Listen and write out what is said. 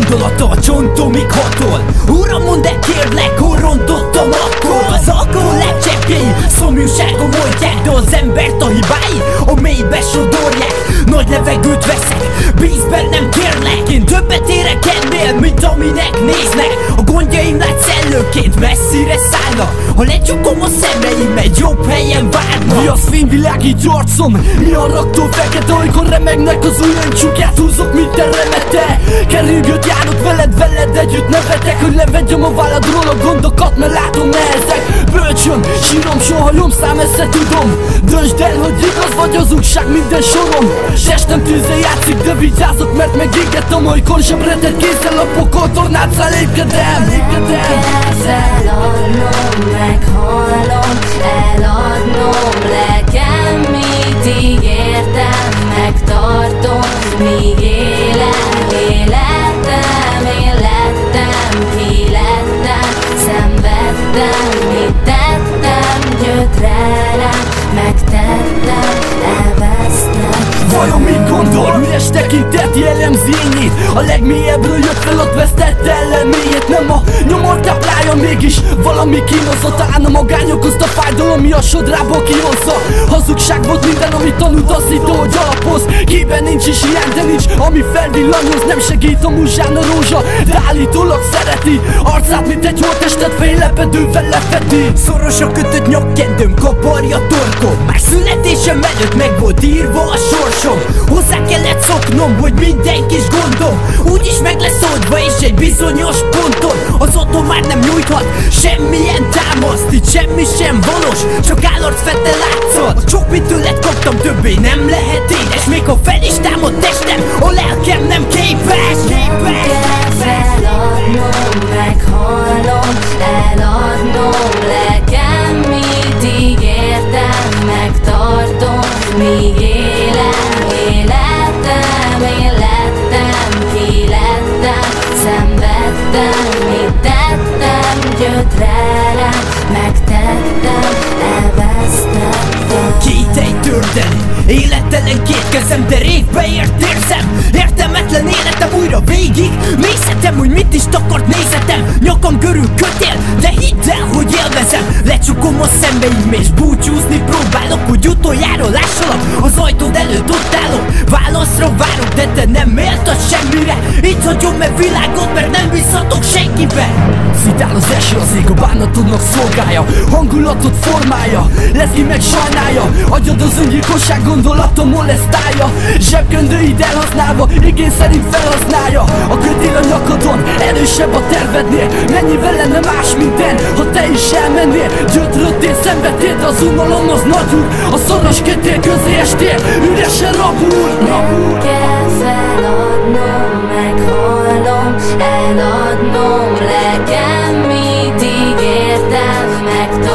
gondolata a csontomig hatol. Uram, mondd el kérlek, hol rontottam akkor? Az alkohol legcseppjei szomjúságom oldják, de az embert a hibái a mélybe sodorják. Nagy levegőt veszek, bízz bennem kérlek. Én többet érek ennél, mint aminek néznek. A gondjaim látszellőként messzire szállnak. Ha lecsukom a szemeim, egy jobb helyen várnak. Mi az fényvilágít arcom, mi a raktól fekete, amikor remegnek az ujjaim, csukját húzok, mint te remete. Kerülgőt járok veled együtt nevetek, hogy levegyem a válladról a gondokat, mert látom nehezek. Bölcsön, sírom, sohajom, szám össze tudom. Döntsd el, hogy igaz vagy hazugság minden sorom. Testem tűzzel játszik, de vigyázok, mert megégetem, amikor zsebretet kézzel a pokol tornácra lépkedem. Kell feladnom, meghallom, eladnom lelkem, mit ígértem, megtartom, míg élek, életem, én lettem, ki lettem, szenvedtem, mit tettem, gyötrelem, megtettem, elvesztem. Vajon mit gondol? Üres tekintet jellemzi ényét, a legmélyebbről jött fel, ott vesztett elleméjét. Nem a nyomor táplálja, mégis valami kínozott. Talán a magány okozta fájdalom, mi a sodrából kihozza. Hazugság volt minden, amit tanult, azt hittem, hogy alapoz. Képben nincs is hiány, de nincs, ami felvillanyoz. Nem segít a múzsán a rózsa, de állítólag szereti arcát, mint egy holttestet fejlepedővel lefedi. Szoros a kötött nyakkendőm, kaparja torkom. Már születésem előtt meg volt írva a sorsom. Hozzá kellett szoknom, hogy minden kis gondom úgyis meg lesz oldva, és egy bizonyos ponton az otthon már nem nyújthat semmilyen támaszt. Itt semmi sem valós, csak állarcfette látszat. Sok mit tőled kaptam, többé nem lehet édes. Még ha fel is támad testem, a lelkem nem képes. Kell feladnom, meghallom, eladnom lelkem, mit ígértem, megtartom, míg élek, életem, én lettem, ki lettem, szenvedtem, mit tettem, gyötrelem, megtettem, elvesztettem. Kételj tördeni, élettelen két kezem, de régbe ért érzem. Értelmetlen életem újra végig nézhetem, hogy mit is takart nézetem. Nyakam körül kötél, de hidd el, hogy élvezem. Lecsukom a szemeim és búcsúzni próbálok, hogy utoljára lássalak. Az ajtód előtt ott állok, válaszra várok, de te nem méltasz semmire. Így hagyom meg világot, mert nem bízhatok senkibe. Szitál az eső, az ég a bánatodnak szolgálja, hangulatot formálja, lesz ki meg sajnálja. Agyad az öngyilkosság gondolatom molesztálja. Zsebkendőid elhasználva, igény szerint felhasználja. A kötél a nyakadon, erősebb a tervednél. Mennyivel lenne más minden, ha te is elmennél. Gyötröttél, szenvedtél, de az unalom az nagyul. A szoros kötél közé estél, üresen rabul. Kell feladnom, meghallom, eladnom lelkem, mit ígértem, megtartom.